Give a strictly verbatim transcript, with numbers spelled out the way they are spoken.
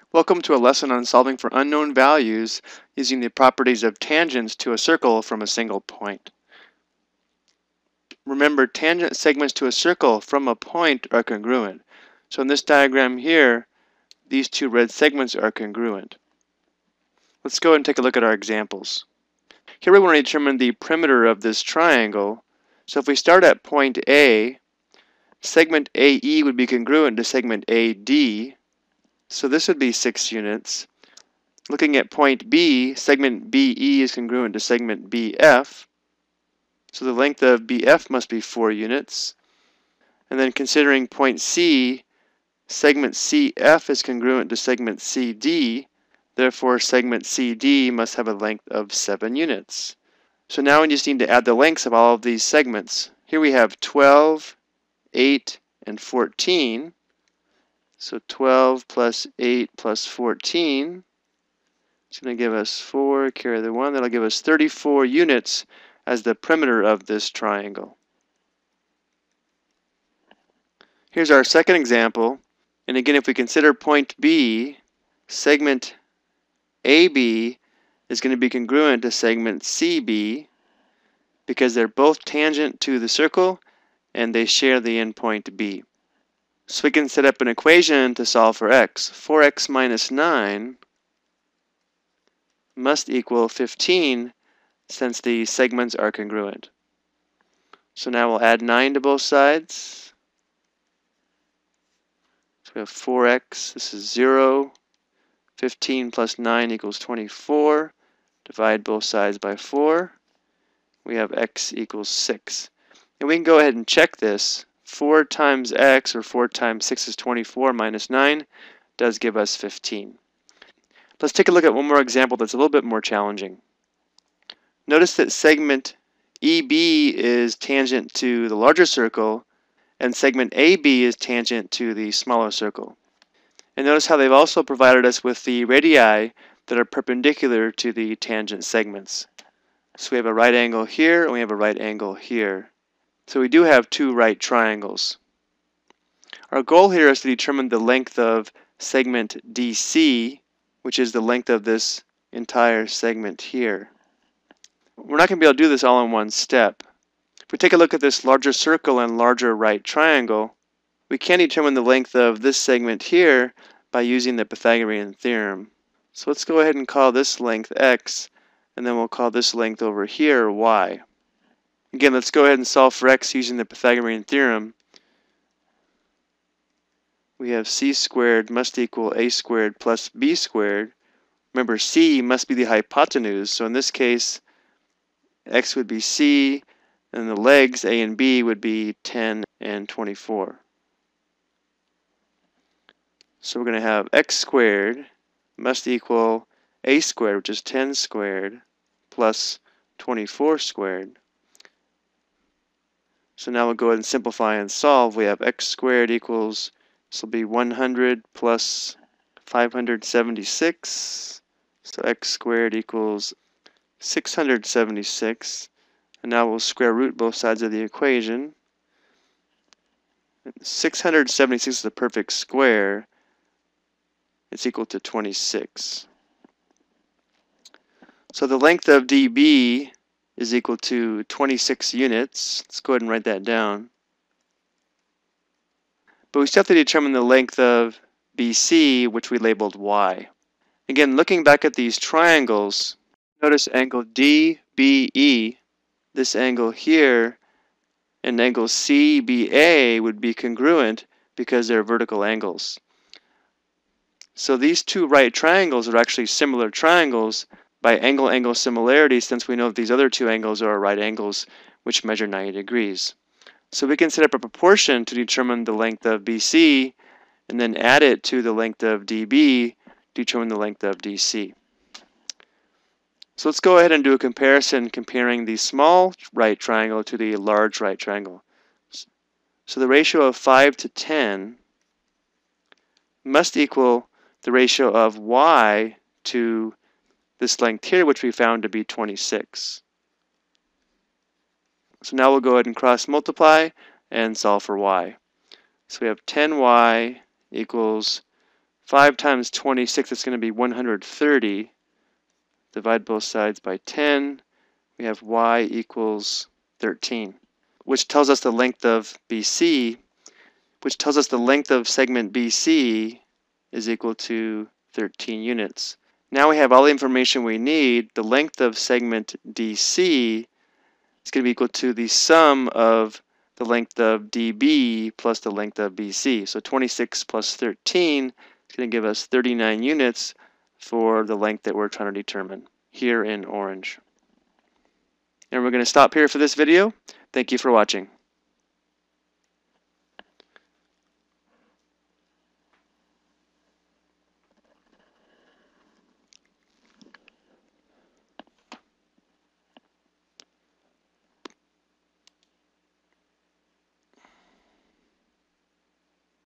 Welcome to a lesson on solving for unknown values using the properties of tangents to a circle from a single point. Remember, tangent segments to a circle from a point are congruent. So in this diagram here, these two red segments are congruent. Let's go ahead and take a look at our examples. Here we want to determine the perimeter of this triangle. So if we start at point A, segment A E would be congruent to segment A D. So this would be six units. Looking at point B, segment B E is congruent to segment B F. So the length of B F must be four units. And then considering point C, segment C F is congruent to segment C D. Therefore, segment C D must have a length of seven units. So now we just need to add the lengths of all of these segments. Here we have twelve, eight, and fourteen. So twelve plus eight plus fourteen. It's going to give us four, carry the one. That'll give us thirty-four units as the perimeter of this triangle. Here's our second example. And again, if we consider point B, segment A B is going to be congruent to segment C B because they're both tangent to the circle and they share the endpoint B. So we can set up an equation to solve for x. four x minus nine must equal fifteen since the segments are congruent. So now we'll add nine to both sides. So we have four x, this is zero. fifteen plus nine equals twenty-four. Divide both sides by four. We have x equals six. And we can go ahead and check this. four times x, or four times six is twenty-four, minus nine does give us fifteen. Let's take a look at one more example that's a little bit more challenging. Notice that segment E B is tangent to the larger circle, and segment A B is tangent to the smaller circle. And notice how they've also provided us with the radii that are perpendicular to the tangent segments. So we have a right angle here, and we have a right angle here. So we do have two right triangles. Our goal here is to determine the length of segment D C, which is the length of this entire segment here. We're not going to be able to do this all in one step. If we take a look at this larger circle and larger right triangle, we can determine the length of this segment here by using the Pythagorean theorem. So let's go ahead and call this length x, and then we'll call this length over here y. Again, let's go ahead and solve for x using the Pythagorean theorem. We have c squared must equal a squared plus b squared. Remember, c must be the hypotenuse, so in this case, x would be c, and the legs, a and b, would be ten and twenty-four. So we're going to have x squared must equal a squared, which is ten squared, plus twenty-four squared. So now we'll go ahead and simplify and solve. We have x squared equals, this will be one hundred plus five hundred seventy-six. So x squared equals six hundred seventy-six. And now we'll square root both sides of the equation. six hundred seventy-six is the perfect square. It's equal to twenty-six. So the length of D B is equal to twenty-six units. Let's go ahead and write that down. But we still have to determine the length of B C, which we labeled y. Again, looking back at these triangles, notice angle D B E, this angle here, and angle C B A would be congruent because they're vertical angles. So these two right triangles are actually similar triangles by angle-angle similarity, since we know that these other two angles are right angles which measure ninety degrees. So we can set up a proportion to determine the length of B C and then add it to the length of D B to determine the length of D C. So let's go ahead and do a comparison comparing the small right triangle to the large right triangle. So the ratio of five to ten must equal the ratio of y to this length here, which we found to be twenty-six. So now we'll go ahead and cross multiply and solve for y. So we have ten y equals five times twenty-six, it's going to be one hundred thirty. Divide both sides by ten. We have y equals thirteen, which tells us the length of B C, which tells us the length of segment B C is equal to thirteen units. Now we have all the information we need. The length of segment D C is going to be equal to the sum of the length of D B plus the length of B C. So twenty-six plus thirteen is going to give us thirty-nine units for the length that we're trying to determine here in orange. And we're going to stop here for this video. Thank you for watching.